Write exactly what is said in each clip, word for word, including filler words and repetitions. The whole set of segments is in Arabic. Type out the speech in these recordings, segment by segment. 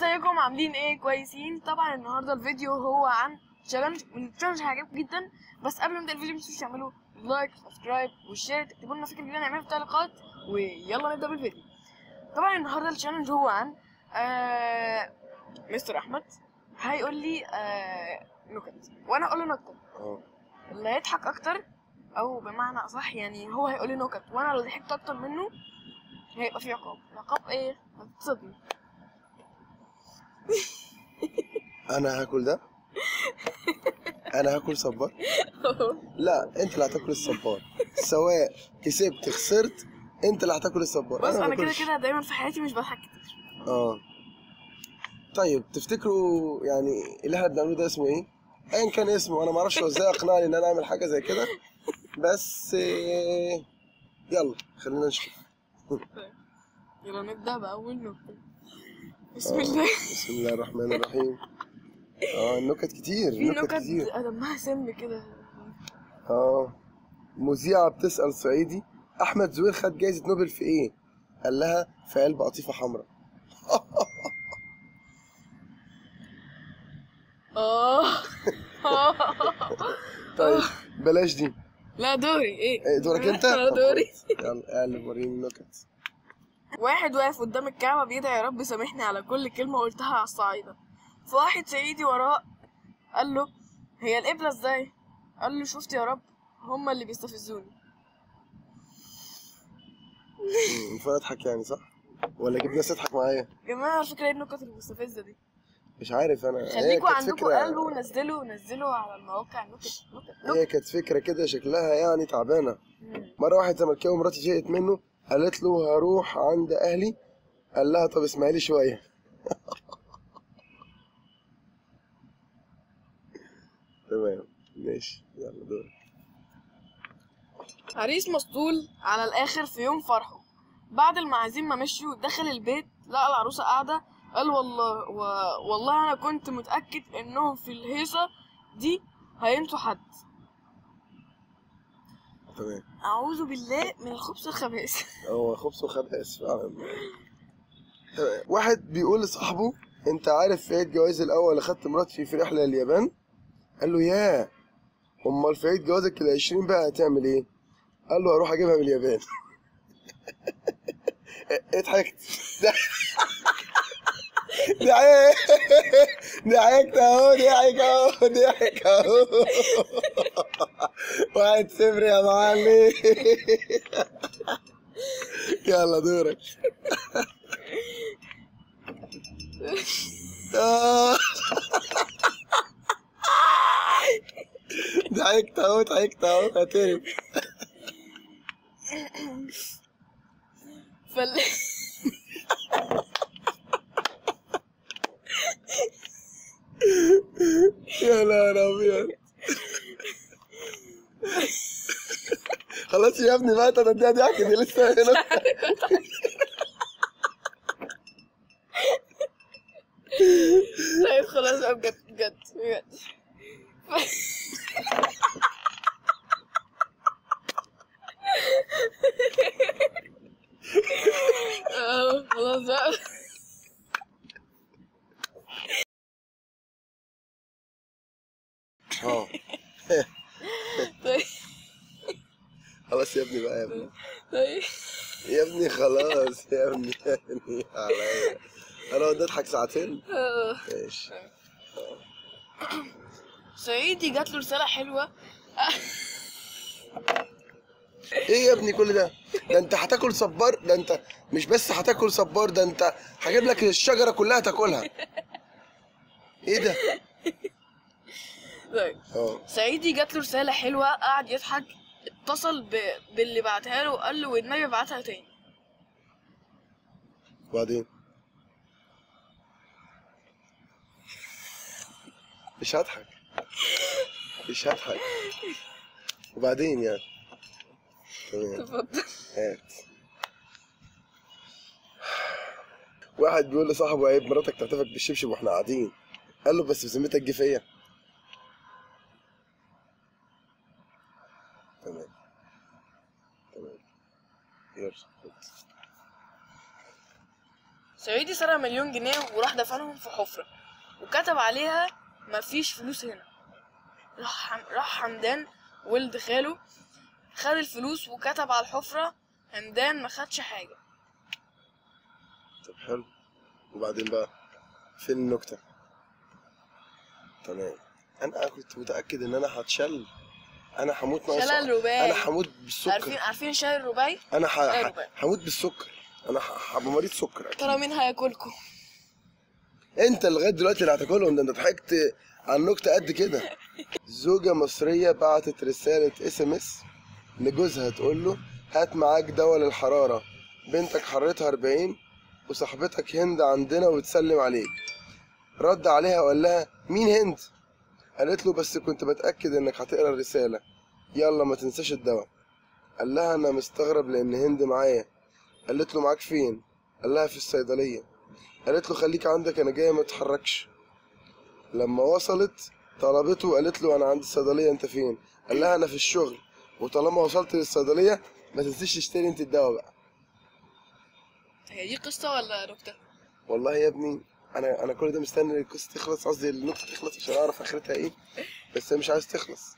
ازيكم عاملين ايه؟ كويسين؟ طبعا النهارده الفيديو هو عن تشالنج، والتشالنج هيعجبكم جدا. بس قبل ما نبدا الفيديو متنسوش تعملوا لايك سبسكرايب والشير، تكتبوا لنا فكره جديده نعملها في التعليقات، ويلا نبدا بالفيديو. طبعا النهارده التشالنج هو عن آه مستر احمد هيقول لي آه نكت، وانا اقول له نكته. اللي هيضحك اكتر، او بمعنى اصح يعني هو هيقول لي نكت وانا لو ضحكت اكتر منه هيبقى في عقاب. عقاب ايه؟ هتتصدموا. انا هاكل ده. انا هاكل صبار. لا، انت اللي هتاكل الصبار، سواء كسبت خسرت انت اللي هتاكل الصبار. بص انا كده كده دايما في حياتي مش بضحك كتير. اه طيب تفتكروا يعني اللي احنا بنعمله ده اسمه ايه؟ ايا كان اسمه، انا ما اعرفش هو ازاي اقنعني ان انا اعمل حاجه زي كده، بس إيه، يلا خلينا نشوف. يلا نبدا باول نكته. بسم آه. الله. بسم الله الرحمن الرحيم. اه النكت كتير، في نكت نكت كتير. دمها سم كده. اه مذيعة بتسأل صعيدي أحمد زويل خد جايزة نوبل في إيه؟ قال لها في علبة قطيفة حمراء. اه طيب بلاش دي. لا دوري. ايه إيه دورك أنت؟ لا طب دوري. يلا اعلم وريني النكت. واحد واقف قدام الكعبة بيدعي يا رب سامحني على كل كلمة قلتها على الصعيدة. فواحد صعيدي وراه قال له هي القبلة ازاي؟ قال له شفت يا رب، هما اللي بيستفزوني. المفروض أضحك يعني صح؟ ولا أجيب ناس تضحك معايا؟ يا جماعة على فكرة ايه النكت المستفزة دي؟ مش عارف أنا. خليكوا عندكم قلبوا ونزلوا نزلوا على المواقع نكت نكت هي كانت فكرة كده شكلها يعني تعبانة. مرة واحد زملكاوي مراته زهقت منه، قالت له هروح عند أهلي، قال لها طب اسمعي لي شوية. تمام ماشي، يلا دورك. عريس مسطول على الاخر في يوم فرحه، بعد المعازيم ما مشيوا دخل البيت لقى العروسه قاعده. قال والله و... والله انا كنت متاكد انهم في الهيصه دي هينسوا حد. تمام. اعوذ بالله من الخبث الخبيث. هو خبز وخبائث فعلا. تمام. واحد بيقول لصاحبه انت عارف في عيد جوازي الاول اللي خدت مراتي في رحله لليابان؟ قال له ياه، امال في عيد جوازك العشرين بقى هتعمل ايه؟ قال له هروح اجيبها من اليابان. اضحكت. ضحك ضحكت اهو، ضحك اهو، ضحك اهو. واحد صفر يا معلم. يلا دورك. ضحكت اهو، ضحكت اهو، هترب. فال يا نهار ابيض. خلاص يا ابني بقى، انت اديها ضحك دي لسه هنا. طيب خلاص بقى بجد بجد بجد. اه خلاص بقى. اه طيب خلاص يا ابني بقى، يا ابني طيب يا ابني خلاص يا ابني يا ابني عليا. انا بدي اضحك ساعتين. ماشي. صعيدي جات له رسالة حلوة. ايه يا ابني كل ده؟ ده انت هتاكل صبار، ده انت مش بس هتاكل صبار، ده انت هجيب لك الشجره كلها تاكلها. ايه ده؟ طيب اه صعيدي جات له رسالة حلوة، قعد يضحك، اتصل ب... باللي بعتها له وقال له والنبي ابعتها تاني. وبعدين مش هضحك مش هضحك وبعدين يعني تمام. اتفضل. هات. واحد بيقول لصاحبه عيب مراتك تحتفك بالشبشب واحنا قاعدين، قال له بس بذمتك جه فيا. تمام تمام يلا. صعيدي سرق مليون جنيه وراح دفنهم في حفرة وكتب عليها مفيش فلوس هنا. راح حم... راح حمدان ولد خاله خد الفلوس وكتب على الحفرة حمدان ما خدش حاجة. طب حلو، وبعدين بقى فين النكتة؟ تمام. انا كنت متأكد ان انا هتشل، انا هموت ناقص، شلل رباعي. انا هموت بالسكر. عارفين عارفين شاي الرباعي؟ انا ح... شاي ح... رباعي. هموت بالسكر، انا ح- هبقى مريض سكر اكيد. ترى مين هياكلكم؟ انت لغايه دلوقتي اللي هتاكلهم، ده انت ضحكت على النكته قد كده. زوجه مصريه بعتت رساله اس ام اس لجوزها تقول له هات معاك دواء للحراره، بنتك حرارتها أربعين وصاحبتك هند عندنا وبتسلم عليك. رد عليها وقال لها مين هند؟ قالت له بس كنت بتاكد انك هتقرا الرساله، يلا ما تنساش الدواء. قال لها انا مستغرب لان هند معايا. قالت له معاك فين؟ قال لها في الصيدليه. قالت له خليك عندك انا جايه ما تتحركش. لما وصلت طلبته قالت له انا عند الصيدليه انت فين؟ قال لها انا في الشغل، وطالما وصلت للصيدليه ما تنسيش تشتري انت الدواء بقى. هي دي قصة ولا نكتة؟ والله يا ابني انا انا كل ده مستني القصه تخلص، قصدي النكته تخلص عشان اعرف اخرتها ايه، بس هي مش عايز تخلص.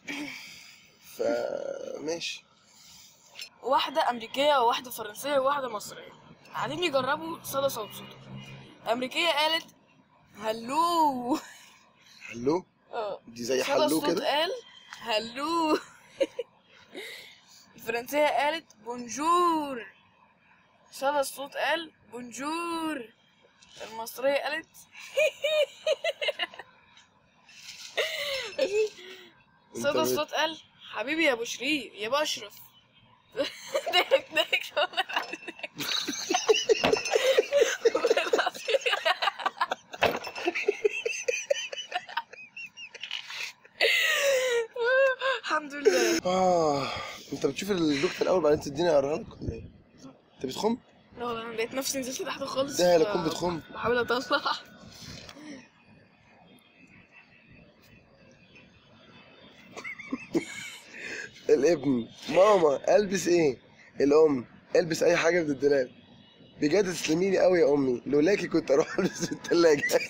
فماشي. واحدة أمريكية وواحدة فرنسية وواحدة مصرية قاعدين يجربوا صدى صوت صوت. الأمريكية قالت هلو. هلو؟ اه دي زي صدى حلو الصوت كده. قال هلو. الفرنسية قالت بونجور. صدى الصوت قال بونجور. المصرية قالت صدى الصوت قال حبيبي يا ابو شريف يا بشرف. ضحك ضحك الحمد لله. اه انت بتشوف النكته الاول بعدين تديني اقراها لك ولا ايه؟ انت بتخم؟ لا والله انا لقيت نفسي نزلت تحت خالص. ده لا تكون بتخم. بحاول اطلع. الابن ماما البس ايه؟ الام البس اي حاجه من الدولاب. بجد تسلميلي قوي يا امي، لولاكي كنت اروح البس في الثلاجه.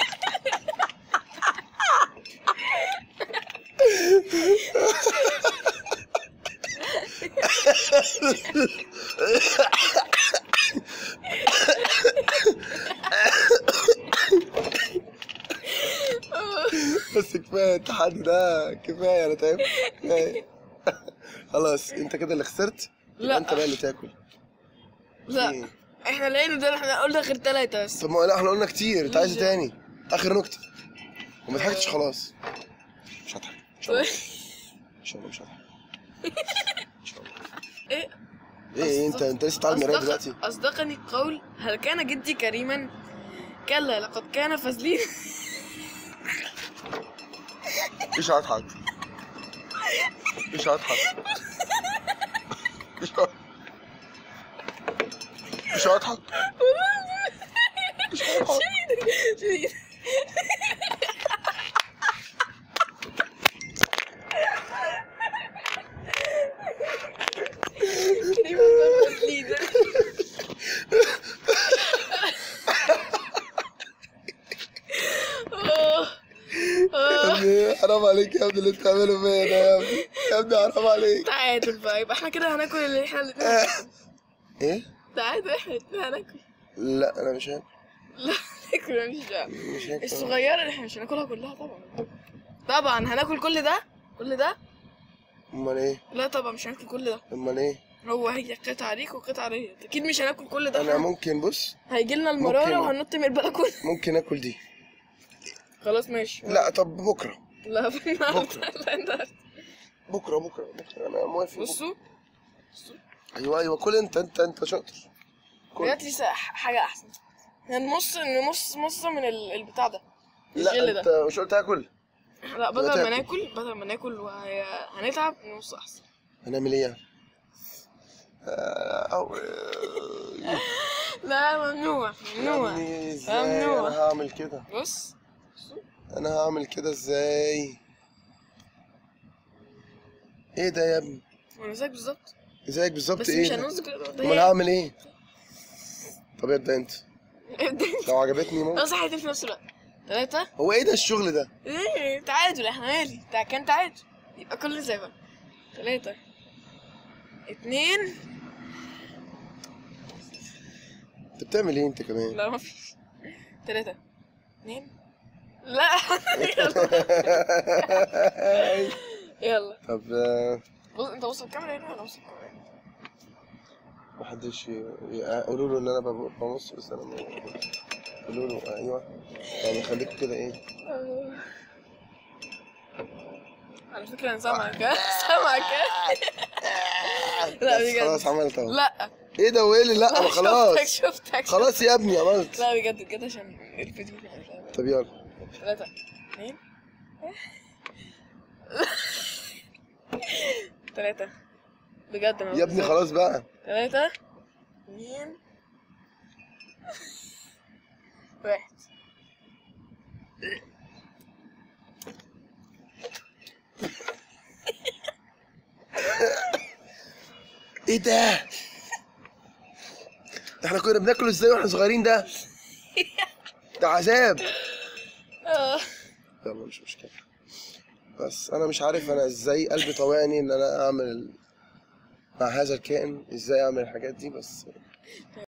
بس كفايه التحدي ده، كفايه انا تعبت كفايه. خلاص انت كده اللي خسرت. لا انت بقى اللي تاكل. لا إيه؟ احنا لقينا ده، احنا قلنا غير ثلاثة بس. طب ما لا احنا قلنا كتير، انت عايز مش- تاني؟ اخر نكته وما ضحكتش خلاص. مش هضحك ان شاء الله، ان شاء الله مش هضحك ان شاء الله. ايه ايه ايه انت انت لسه بتتعلم قرايه أصدق- دلوقتي؟ أصدقني القول هل كان جدي كريما؟ كلا لقد كان فذلين. مش هضحك مش هضحك مش هضحك مش هضحك مش هضحك. كريما بقى فذلين. آه. يا آه. ابني حرام عليك يا ابني اللي بتعمله فيا ده يا ابني، يا ابني حرام عليك. تعادل بقى، يبقى احنا كده هناكل اللي احنا الاتنين. ايه؟ تعادل احنا الاتنين هناكل. لا انا مش هاكل. لا هناكل مش دعوة. مش هاكل. الصغيرة اللي احنا مش هناكلها كلها طبعا. طبعا هناكل كل ده كل ده. امال ايه؟ لا طبعا مش هناكل كل ده. امال ايه؟ هو هي قطعة ليك وقطعة ليا، اكيد مش هناكل كل ده. انا ممكن بص هيجي لنا المرارة ممكن. وهننط من البلكونة. ممكن اكل دي. خلاص ماشي. لا طب بكره لا النهارده. بكرة. لا النهارده. بكره بكره بكره انا موافق. بكرة. بصوا ايوه ايوه كل انت انت انت شاطر. كل. جات لي حاجة أحسن. هنمص نمص مصة من ال- البتاع ده. لا الجل انت ده. مش قلت اكل؟ لا بدل تاكل. ما ناكل بدل ما ناكل وهنتعب نمص أحسن. هنعمل ايه يعني؟ آه، او آه، لا ممنوع يا ممنوع. ابني ازاي ممنوع. انا هعمل كده؟ بص انا هعمل كده ازاي؟ ايه ده يا ابني؟ انا زيك بالظبط. زيك بالظبط. بس ايه مش ده؟ هنمسك. امال هعمل ايه؟ طب ابدا انت. لو عجبتني ممكن. اه صح اتنين في نفس الوقت. تلاتة. هو ايه ده الشغل ده؟ ايه تعادل احنا مالي تع- كان تعادل يبقى كل زي بعض. تلاتة اتنين. انت بتعمل ايه انت كمان؟ لا مفيش. تلاتة اتنين. لا يلا يلا. طب آه، بص انت بص الكاميرا هنا وانا بص الكاميرا هنا. محدش ي- ي- قولوا له ان انا بب- ببص بس انا ما- قولوا له ايوه يعني خليكوا كده ايه. على فكرة انا سامعك ها؟ سامعك ها؟ لا بس بجد. خلاص عملت اهو. لا ايه ده وايه اللي لا ما شفتك خلاص شفتك خلاص يا ابني عملت. لا بجد بجد عشان الفيديو كده. طب يلا. ثلاثة اثنين ثلاثة بجد يا ابني خلاص بقى. ثلاثة اثنين واحد. ايه ده؟ ده احنا كنا بناكل ازاي واحنا صغيرين ده؟ ده عذاب. اه يلا مش مشكلة. بس انا مش عارف انا ازاي قلبي طوعني ان انا اعمل مع هذا الكائن ازاي اعمل الحاجات دي بس.